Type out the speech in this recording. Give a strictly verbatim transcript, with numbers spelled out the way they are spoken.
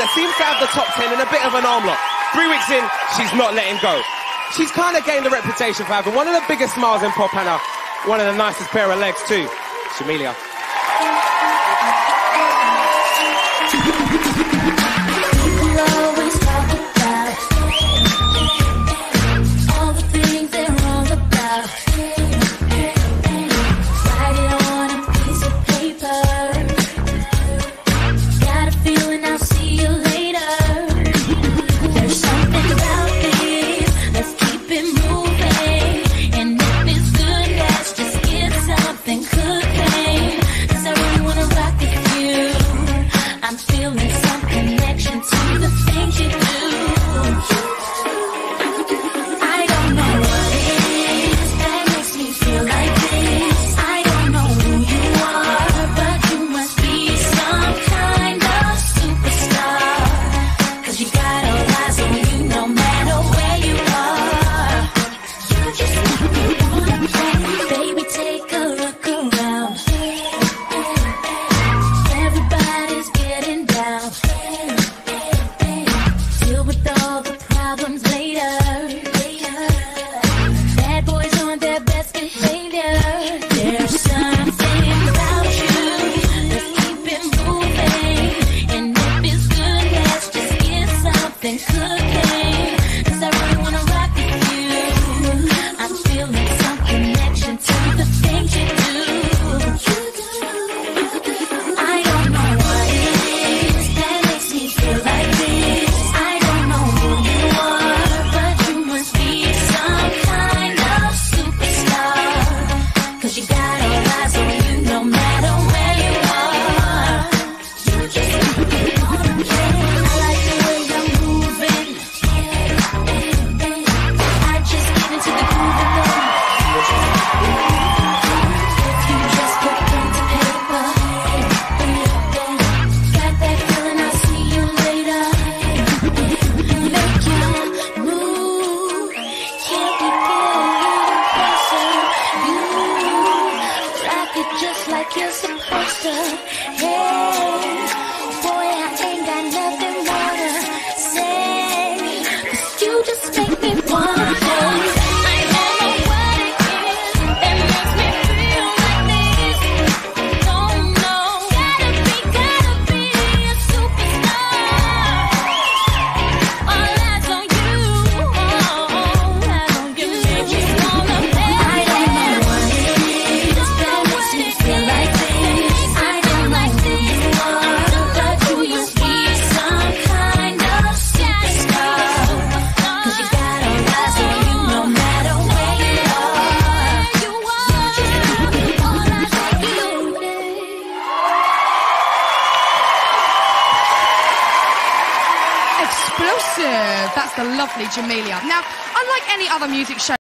that seems to have the top ten in a bit of an arm lock. Three weeks in, she's not letting go. She's kind of gained a reputation for having one of the biggest smiles in pop and one of the nicest pair of legs too. JAMELIA. Just like you're supposed to. Hey, boy, I ain't got nothing more to say, 'cause you just make me wanna play. I don't know what it is that makes me feel like this. Don't know. Gotta be, gotta be a superstar. All eyes on you. Oh, eyes on you. You just wanna play. I don't know what it is that makes me feel like this. I don't like this. But you must be some kind of superstar. 'Cause you got all eyes on you no matter where you are. You just all eyes on you. Explosive. That's the lovely JAMELIA. Now, unlike any other music show